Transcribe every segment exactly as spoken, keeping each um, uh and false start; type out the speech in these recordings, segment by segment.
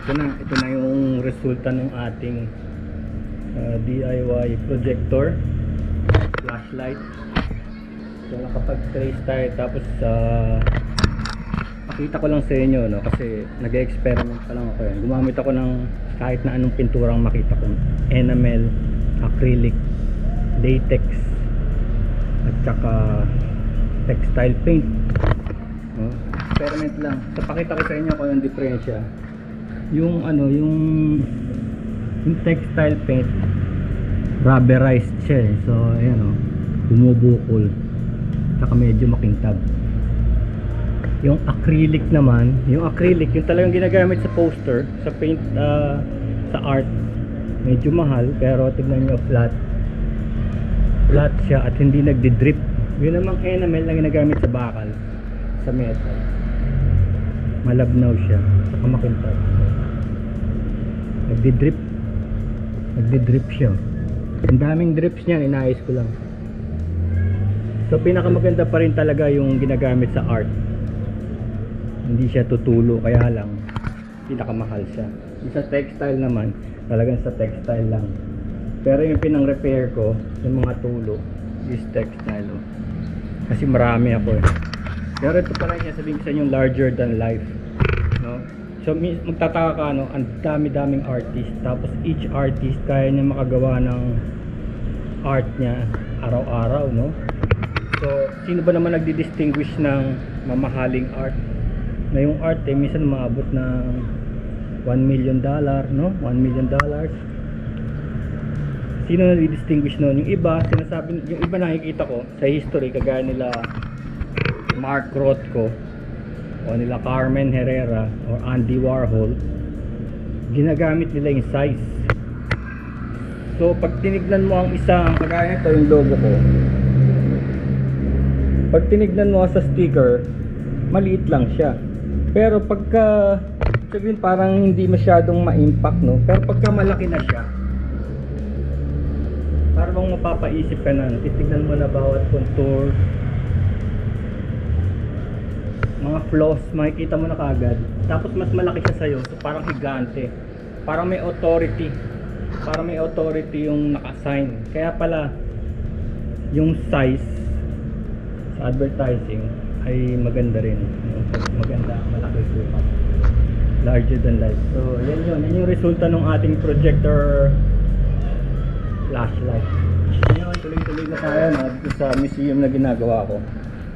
ito na, ito na yung resulta ng ating uh, D I Y projector, flashlight. So nakapag-trace tayo, tapos uh, pakita ko lang sa inyo, no, kasi nag-experiment pa lang ako yan. Gumamit ako ng kahit na anong pinturang makita ko, enamel, acrylic, latex, at saka textile paint, no? Experiment lang. So pakita ko sa inyo kung yung diferensya. Yung ano, yung yung textile paint rubberized siya eh. So ayan o, bumubukol, saka medyo makintab. Yung acrylic naman, yung acrylic yung talagang ginagamit sa poster, sa paint, uh, sa art, medyo mahal, pero tignan nyo, flat flat siya at hindi nagdi-drip. Yun namang enamel na ginagamit sa bakal, sa metal, malabnaw siya, saka makintab. Nagdi-drip nagdi-drip siya. Ang daming drips niyan, inayos ko lang. So pinakamaganda pa rin talaga yung ginagamit sa art, hindi siya tutulo, kaya lang pinakamahal siya. Yung sa textile naman, talagang sa textile lang. Pero yung pinang repair ko, yung mga tulo, is textile, oh. Kasi marami ako eh. Pero ito pala niya, sabihin ko sa inyo, larger than life, no? So magtataka ka, no, ang dami-daming artist, tapos each artist kaya niya makagawa ng art niya araw-araw, no? So sino ba naman nagdi-distinguish ng mamahaling art? Na yung art eh, minsan maabot ng one million dollar, no? one million dollars. Sino na di-distinguish noon? Yung iba, sinasabi, yung iba nakikita ko sa history, kagaya nila Mark Rothko o nila Carmen Herrera o Andy Warhol, ginagamit nila yung size. So pag tinignan mo ang isang, kagaya nito yung logo ko, pag tinignan mo sa sticker, maliit lang siya. Pero pagka sabihin parang hindi masyadong ma-impact, no? Pero pagka malaki na siya, parang mapapaisip ka na, titignan mo na bawat contour, mga flaws, makikita mo na kagad. Tapos mas malaki siya sa'yo, so parang higante, parang may authority, parang may authority yung naka-assign. Kaya pala yung size sa advertising ay maganda rin, no? Maganda, malaki sukat, larger than life. So yan yun, yan yung resulta ng ating projector flashlight. Ngayon, tuloy-tuloy na tayo, no, sa museum na ginagawa ko.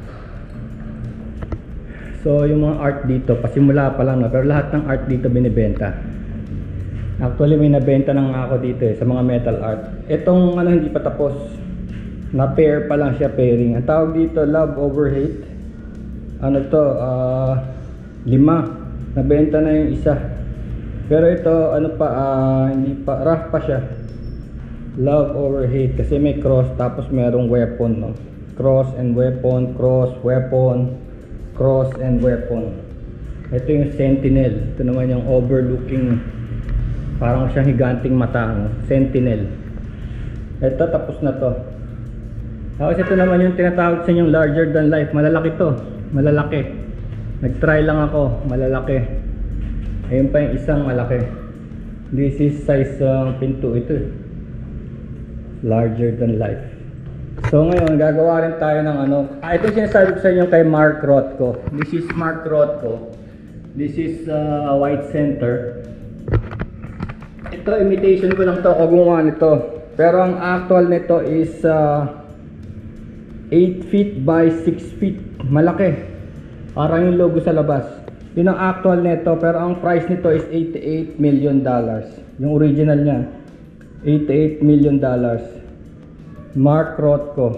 So yung mga art dito, pasimula pa lang, no, pero lahat ng art dito binibenta. Actually may nabenta na nga ako dito eh, sa mga metal art. Itong ano hindi pa tapos, na pair pa lang siya, pairing. Ang tawag dito, Love Over Hate. Ano to, uh, lima, nabenta na yung isa. Pero ito ano pa, uh, hindi pa, rough pa siya. Love Over Hate, kasi may cross, tapos merong weapon, no? Cross and weapon, cross, weapon, cross and weapon. Ito yung Sentinel. Ito naman yung overlooking, parang siyang higanting mata, no? Sentinel. Ito tapos na to. Tapos ito naman yung tinatawag sa inyong larger than life. Malalaki to, malalaki. Nag-try lang ako, malalaki. Ayun pa yung isang malaki. This is size uh, pinto ito, larger than life. So ngayon gagawa rin tayo ng ano, ah, ito yung sinasabi ko sa inyo kay Mark Rothko. This is Mark Rothko. This is uh, white center. Ito imitation ko lang to, gumawa nito. Pero ang actual nito is uh, eight feet by six feet. Malaki, parang yung logo sa labas. Yun ang actual nito, pero ang price nito is eighty-eight million dollars. Yung original niya, eighty-eight million dollars. Mark Rothko.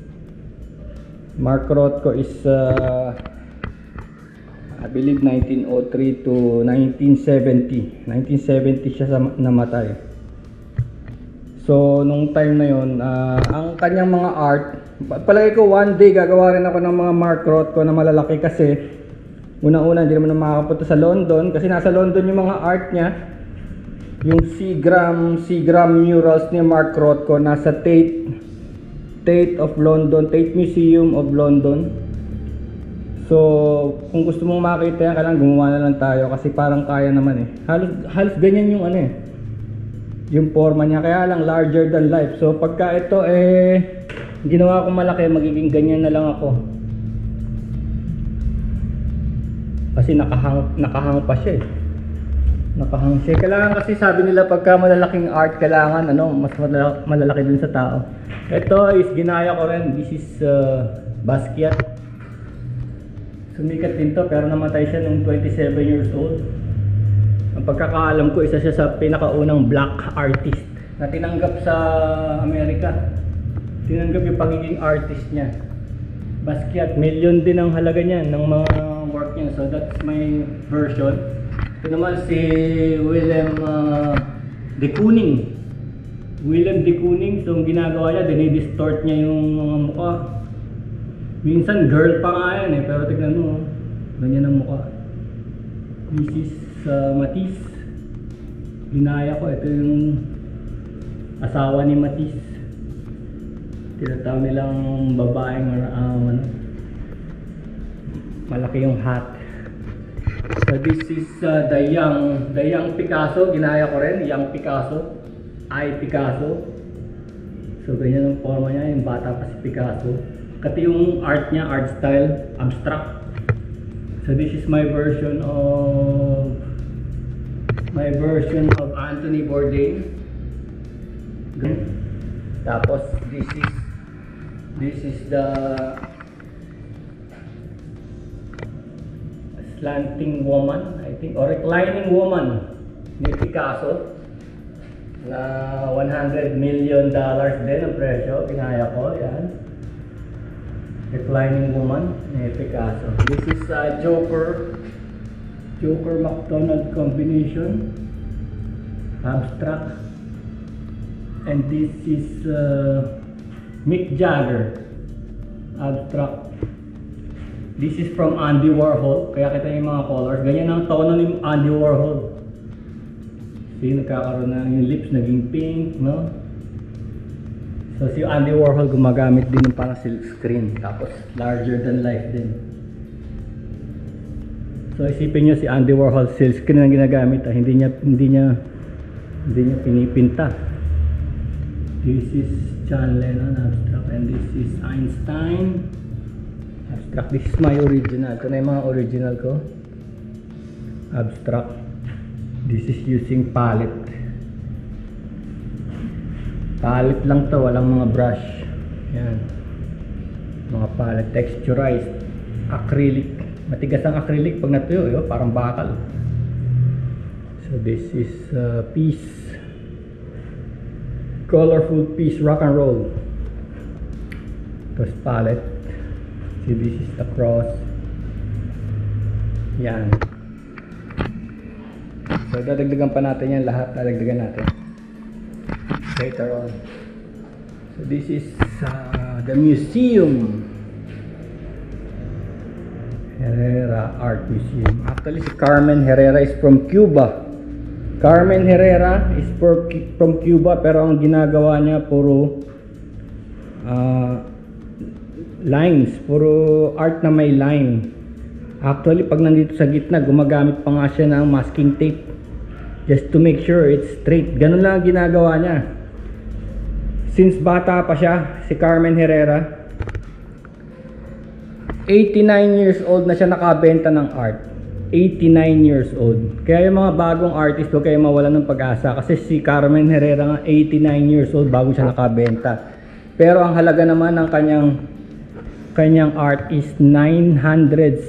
Mark Rothko is uh, I believe nineteen oh three to nineteen seventy. nineteen seventy siya sa namatay. So nung time na yon, uh, ang kanyang mga art, palagi ko one day gagawa rin ako ng mga Mark Rothko na malalaki, kasi una-una hindi naman makakapunta sa London, kasi nasa London yung mga art niya. Yung Seagram, Seagram murals ni Mark Rothko nasa Tate Tate of London, Tate Museum of London. So So, kung gusto mong makita yan, kailangan gumawa na lang tayo kasi parang kaya naman eh. Halos, halos ganyan yung ano eh. Yung forma niya, kaya lang larger than life. So, pagka ito eh, ginawa kong malaki, magiging ganyan na lang ako. Kasi nakahang, nakahang pa siya eh. Nakahang siya. Kailangan kasi sabi nila pagka malalaking art, kailangan ano, mas malalaki, malalaki dun sa tao. Ito is ginaya ko rin. This is uh, Basquiat. Sumikat din to pero namatay siya nung twenty-seven years old. Ang pagkakaalam ko, isa siya sa pinakaunang black artist na tinanggap sa Amerika. Tinanggap yung pagiging artist niya. Basquiat, million din ang halaga niya ng mga work niya. So that's my version. Ito naman si Willem uh, de Kooning. Willem de Kooning, so ang ginagawa niya, dinidistort niya yung mga mukha. Minsan girl pa nga yan eh, pero tignan mo, ganyan ang mukha. This is uh, Matisse. Ginaya ko, ito yung asawa ni Matisse. Tinatawag nilang babaeng um, ano, malaki yung hat. So this is uh, the young, the young Picasso, ginaya ko rin, young Picasso, I Picasso. So ganyan ang forma niya, yung bata pa si Picasso. Kati yung art niya, art style, abstract. So this is my version of my version of Anthony Bourdain. Good. Tapos this is this is the slanting woman, I think, or reclining woman ni Picasso na one hundred million dollars din ang presyo. Kinaya ko, yan. Reclining woman ni Picasso. This is uh, Joker Joker McDonald combination, abstract. And this is uh, Mick Jagger, abstract. This is from Andy Warhol. Kaya kita yung mga colors. Ganyan ang tono ni Andy Warhol. See, nagkakaroon na yung lips naging pink, no? So si Andy Warhol gumagamit din ng parang silk screen, tapos larger than life din. So isipin niyo si Andy Warhol, silk screen ang ginagamit, ah. hindi niya hindi niya hindi niya pinipinta. This is John Lennon, abstract, and this is Einstein, abstract. This is my original. Ito na yung mga original ko, abstract. This is using palette. Palette lang to, walang mga brush. Yan. Mga palette, texturized, acrylic. Matigas ang acrylic pag natuyo, yun, parang bakal. So this is uh, piece. Colorful piece, rock and roll. Tapos palette. See, this is the cross. Yan. So dadagdagan pa natin yan lahat, dadagdagan natin later on. So this is uh, the museum, Herrera Art Museum. Actually si Carmen Herrera is from Cuba. Carmen Herrera is for, from Cuba, pero ang ginagawa niya puro uh, lines, puro art na may line. Actually pag nandito sa gitna, gumagamit pa nga siya ng masking tape just to make sure it's straight. Ganun lang ang ginagawa niya. Since bata pa siya, si Carmen Herrera, eighty-nine years old na siya nakabenta ng art. eighty-nine years old. Kaya yung mga bagong artist, huwag kayo mawalan ng pag-asa. Kasi si Carmen Herrera nga, eighty-nine years old bago siya nakabenta. Pero ang halaga naman ng kanyang kanyang art is nine hundred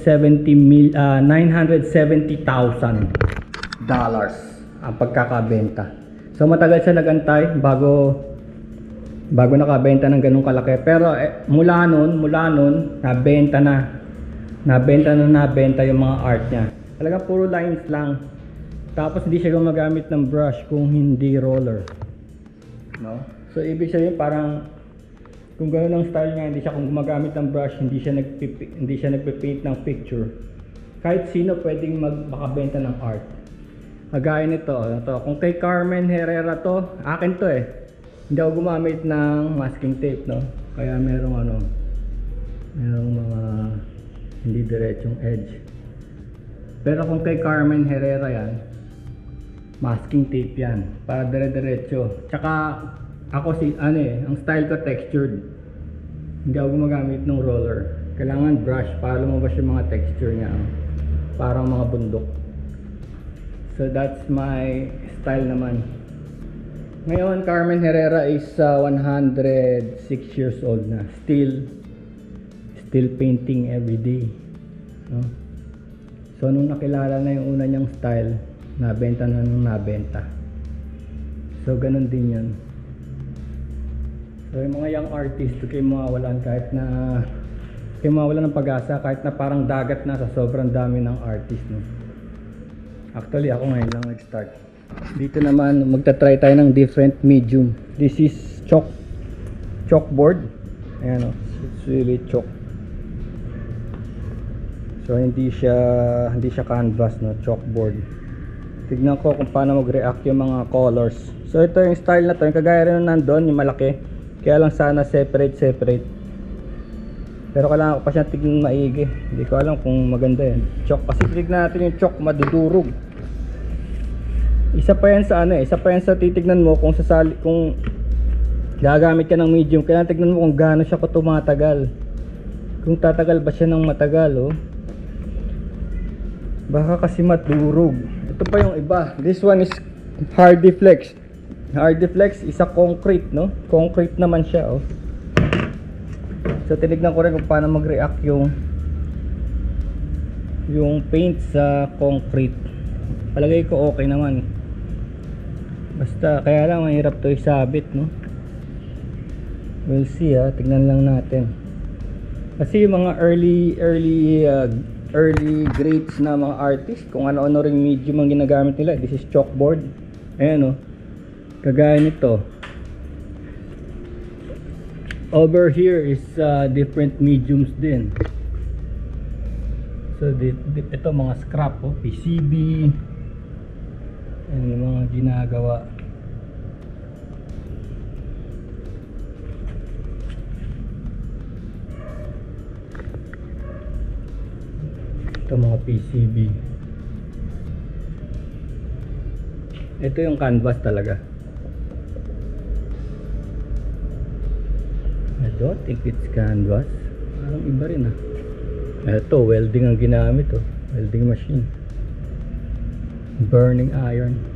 seventy thousand dollars ang pagkakabenta. So matagal siya nagantay bago bago nakabenta ng ganung kalaki. Pero eh, mula nun, mula nun, nabenta na. Nabenta na nabenta yung mga art niya. Talagang puro lines lang. Tapos hindi siya gumagamit ng brush kung hindi roller. No? So ibig sabihin parang kung gano'n ang style niya, hindi siya kung gumagamit ng brush, hindi siya nagpipi, hindi siya nagpe-paint ng picture. Kahit sino pwedeng mag makabenta ng art. Kagaya nito, ito. Kung kay Carmen Herrera to, akin to eh. Hindi ako gumamit ng masking tape, no? Kaya merong ano, merong mga hindi diretsong edge. Pero kung kay Carmen Herrera yan, masking tape yan para dire-diretso. Tsaka ako si ano eh, ang style ko textured. Hindi ako gumagamit ng roller. Kailangan brush para lumabas yung mga texture niya. Parang mga bundok. So that's my style naman. Ngayon, Carmen Herrera is uh, one hundred six years old na. Still, still painting every day. No? So, nung nakilala na yung una niyang style, nabenta na nung nabenta. So, ganun din yun. So, yung mga young artist, kayo mawawalan kahit na kayo mawawalan ng pag-asa kahit na parang dagat na sa sobrang dami ng artist. No? Actually, ako ngayon lang nag-start. Dito naman magta-try tayo ng different medium. This is chalk chalkboard. Ayan o, it's really chalk. So hindi siya hindi siya canvas, no, chalkboard. Tignan ko kung paano mag-react yung mga colors. So ito yung style na to, yung kagaya rin nandoon, yung malaki. Kaya lang sana separate separate. Pero kailangan ko pa siya tignan maigi. Hindi ko alam kung maganda yan. Chalk, kasi tignan natin yung chalk, madudurog. Isa pa yan sa ano eh, isa pa yan sa titignan mo kung sasali, kung gagamit ka ng medium, kaya tignan mo kung gaano siya ko tumatagal. Kung tatagal ba siya ng matagal, oh. Baka kasi madurog. Ito pa yung iba. This one is Hardiflex. Hardiflex is a concrete, no? Concrete naman siya, oh. So tinignan ko rin kung paano mag-react yung yung paint sa concrete. Palagay ko okay naman. Basta, kaya lang mahirap to isabit, no? We'll see, ha. Tignan lang natin. Kasi yung mga early, early, uh, early grades na mga artist, kung ano-ano ring medium ang ginagamit nila. This is chalkboard. Ayan, no? Kagaya nito. Over here is uh, different mediums din. So, di, di, ito mga scrap, oh. P C B. Ayan yung mga ginagawa. Ito mga P C B. Ito yung canvas talaga. I don't think it's canvas. Parang iba rin, ah. Ito, welding ang ginamit, oh. Welding machine. Burning iron.